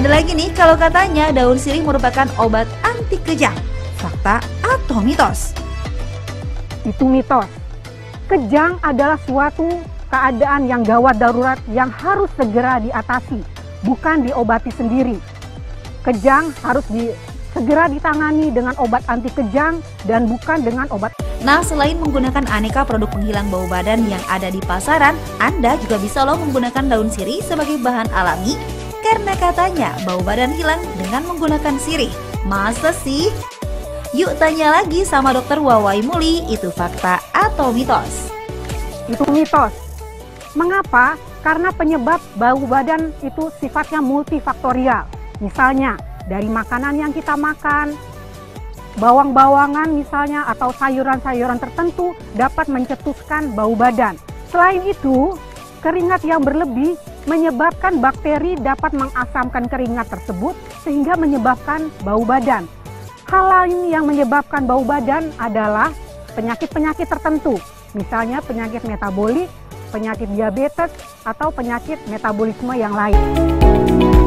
Ada lagi nih kalau katanya daun sirih merupakan obat anti kejang. Fakta atau mitos? Itu mitos. Kejang adalah suatu keadaan yang gawat darurat yang harus segera diatasi, bukan diobati sendiri. Kejang harus segera ditangani dengan obat anti kejang dan bukan dengan obat. Nah, selain menggunakan aneka produk penghilang bau badan yang ada di pasaran, Anda juga bisa loh menggunakan daun sirih sebagai bahan alami karena katanya bau badan hilang dengan menggunakan sirih. Masa sih? Yuk tanya lagi sama Dokter Wawai Muli, itu fakta atau mitos? Itu mitos. Mengapa? Karena penyebab bau badan itu sifatnya multifaktorial. Misalnya dari makanan yang kita makan, bawang-bawangan misalnya atau sayuran-sayuran tertentu dapat mencetuskan bau badan. Selain itu, keringat yang berlebih menyebabkan bakteri dapat mengasamkan keringat tersebut sehingga menyebabkan bau badan. Hal lain yang menyebabkan bau badan adalah penyakit-penyakit tertentu, misalnya penyakit metabolik, penyakit diabetes, atau penyakit metabolisme yang lain.